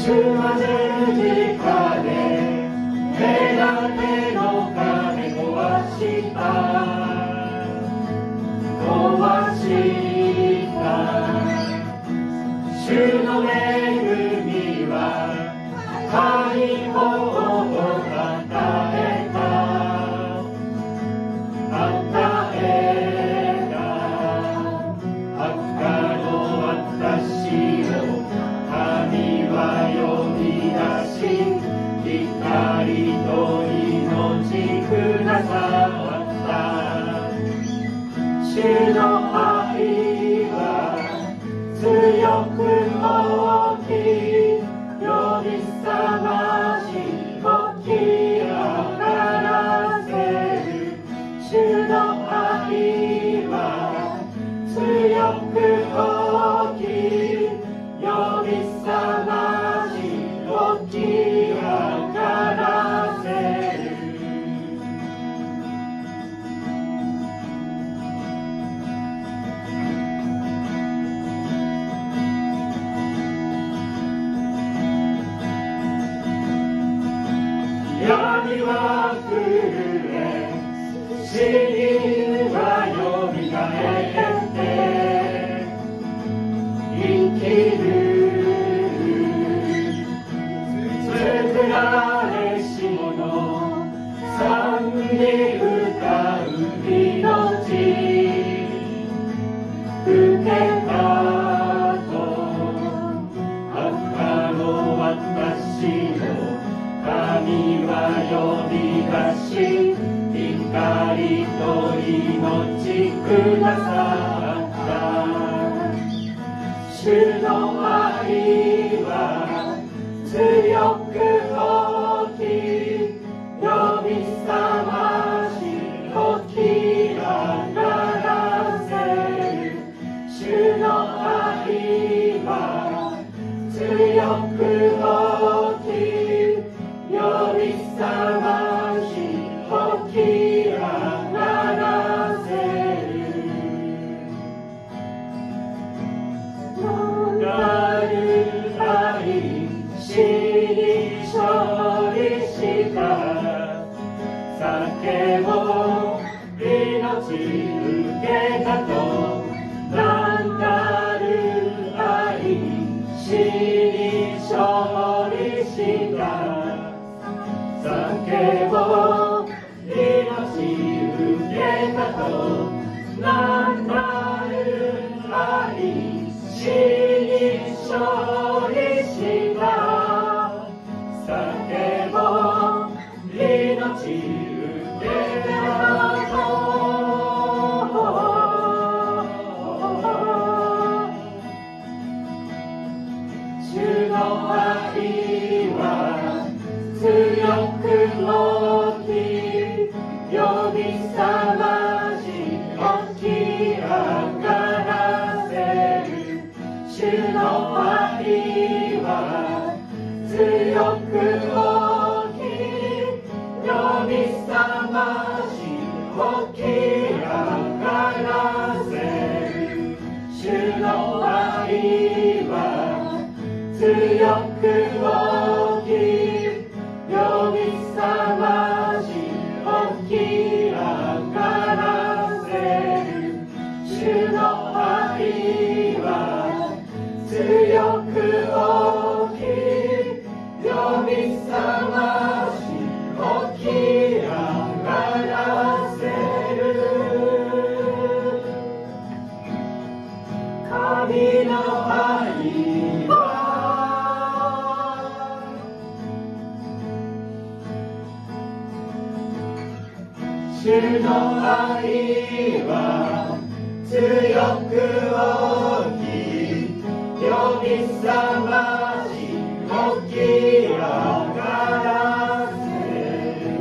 は十字架で隔ての壁壊した主の恵みは解放を与えた赤の私を神は呼び出し光と命くださった主の愛は強く大きい呼び覚まし起き上がらせる主の愛は強く大きい呼び覚まし起き上がらせる闇は震え死人はよみがえって生きる作られし者賛美歌う命受けたと赤の私を神は呼び出し光と命くださった主の愛は強く大きい呼び覚まし起き上がらせる主の愛は強く大きい呼び覚まし起き上がらせるなる愛死に勝利した叫ぼう命受けたとなんたる愛死に勝利した叫ぼう命受けたとなんたる愛死に勝利した叫ぼう命受けたと主の愛は強く大きい呼び覚まし起き上がらせる主の愛は強く大きい呼び覚まし起き上がらせる主の愛は強く大きい呼び覚まし起き上がらせる主の愛は強く大きい呼び覚まし起き上がらせる神の愛は主の愛は強く大きい呼び覚まし起き上がらせる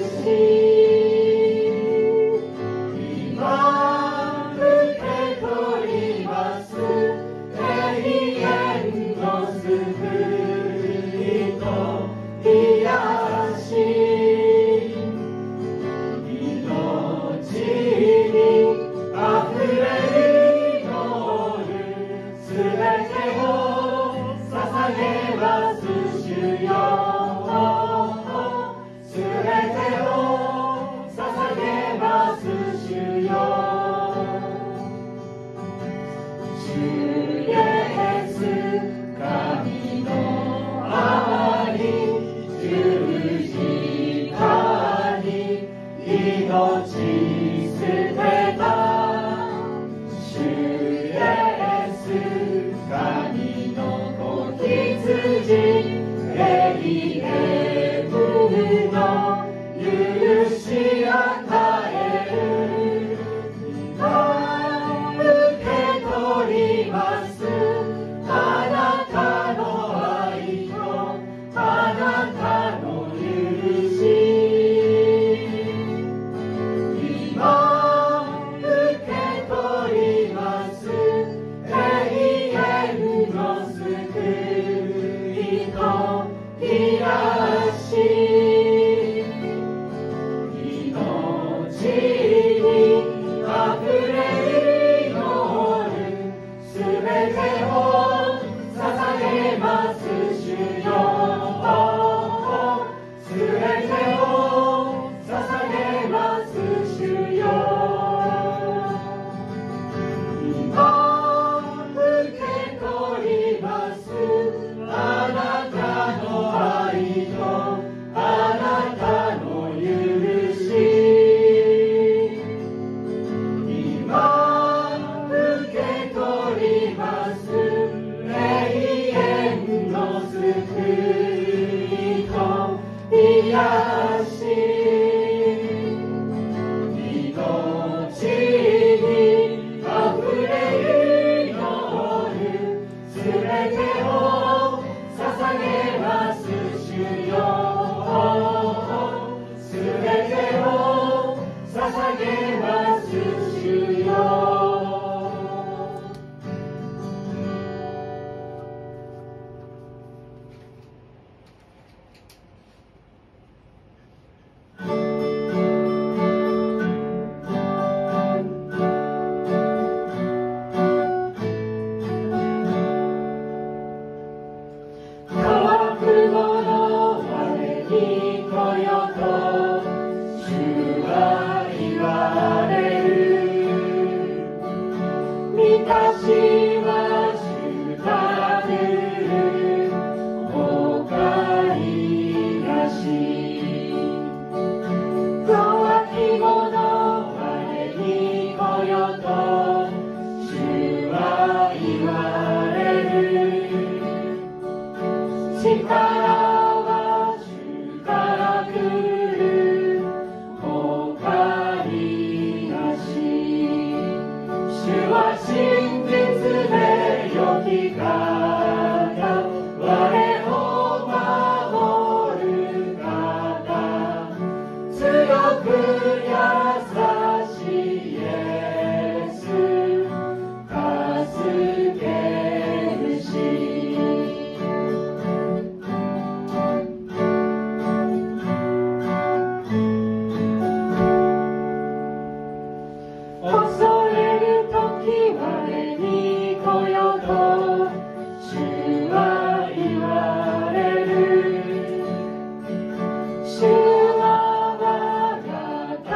主は我が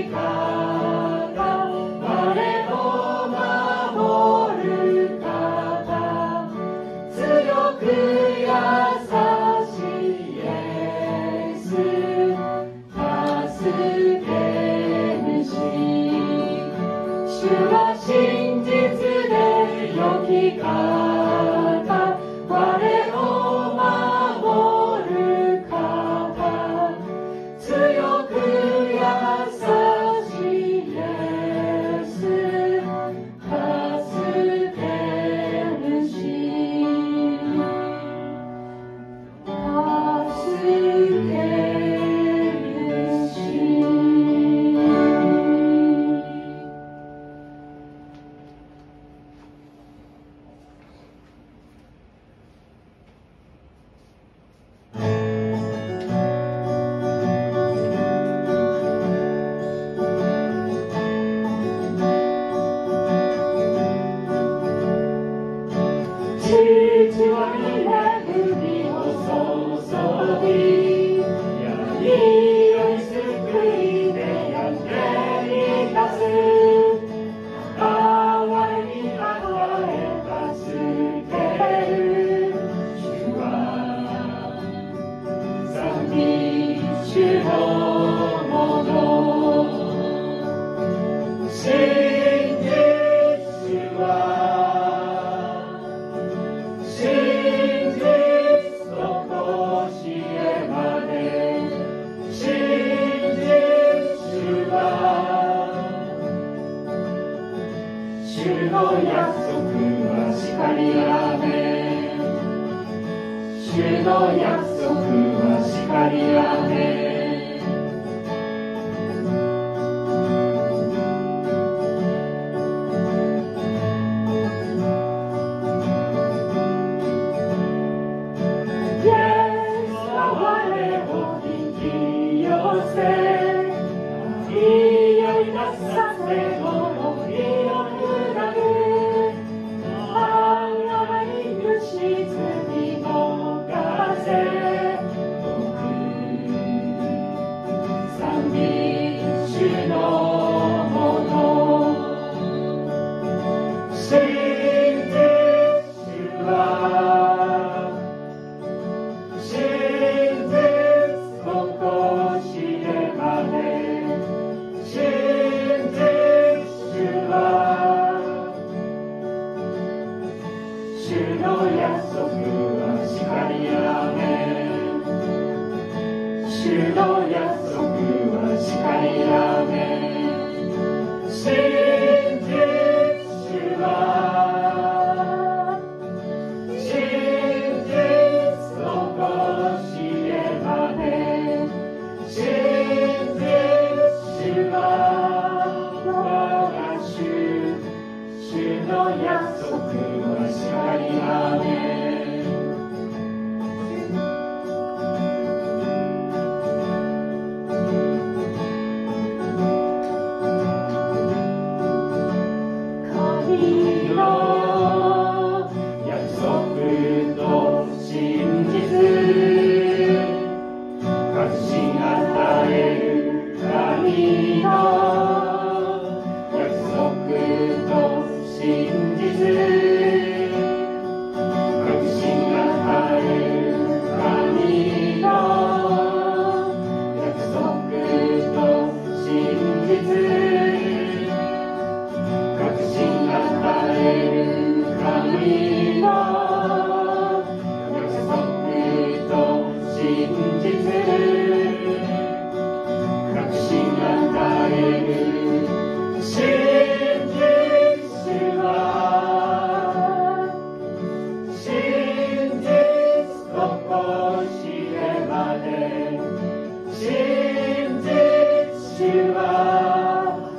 真実は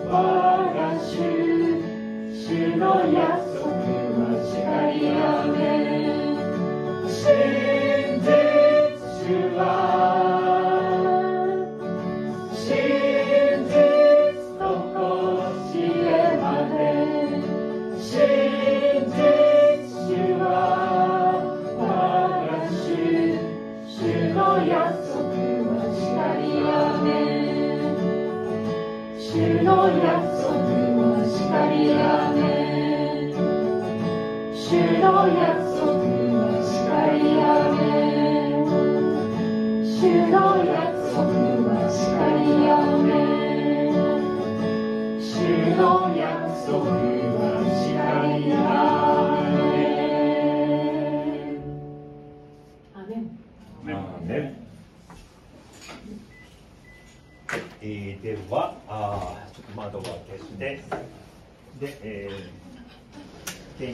主の約束は光やめ、主の約束は光やめ、主の約束は光やめ、主の約束は光やめ。アーメン。 アーメン。では、ちょっと窓を消して、で、